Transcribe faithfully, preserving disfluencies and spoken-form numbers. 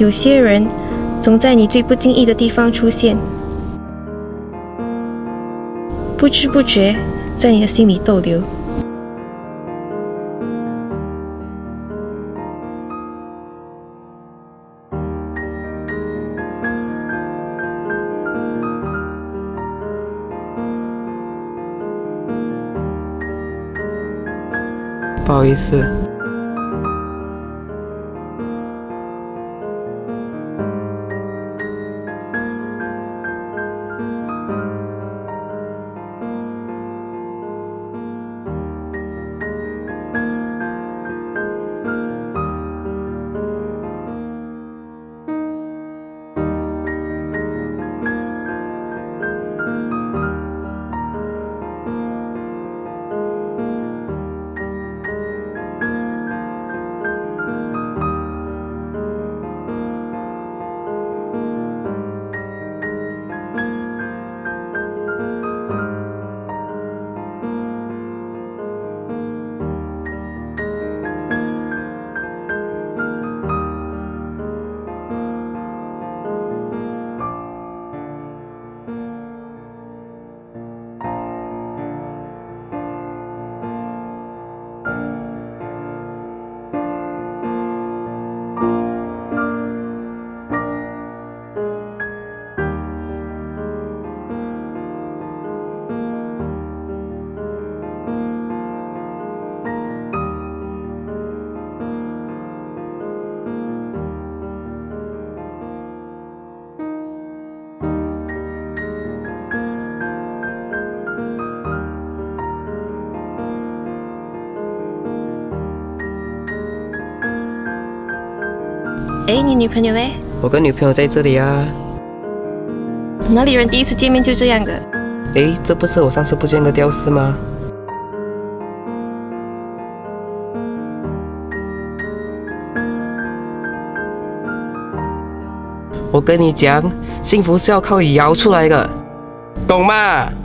有些人总在你最不经意的地方出现，不知不觉在你的心里逗留。 不好意思。 哎，你女朋友嘞？ 我跟女朋友在这里啊。 哪里人第一次见面就这样的？ 哎，这不是我上次不见个吊饰吗？我跟你讲，幸福是要靠摇出来的，懂吗？